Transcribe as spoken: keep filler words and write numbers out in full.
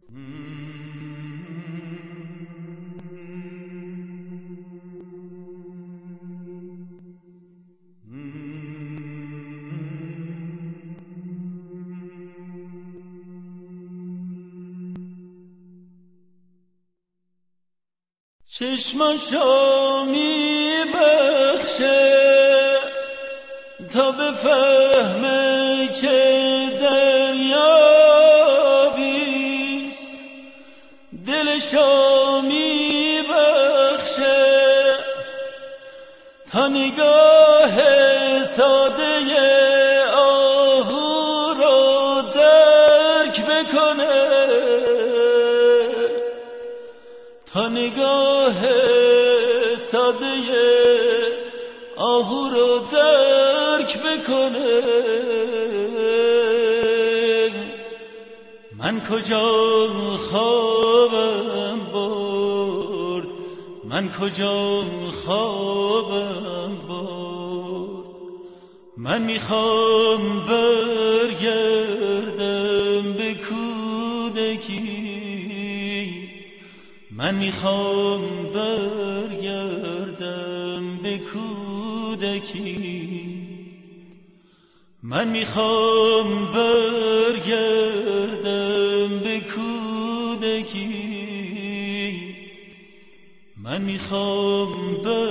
چشماشو میبخشه تا بفهمه که دریابیست، دلشو میبخشه تا نگاه ساده آهو رو درک بکنه، تا نگاه ساده آهو رو درک بکنه. من کجا خوابم برد، من کجا خوابم برد، من میخوام برگردم به کودکی، من میخوام برگردم به کودکی، من میخوام برگردم به کودکی، من میخوام برگردم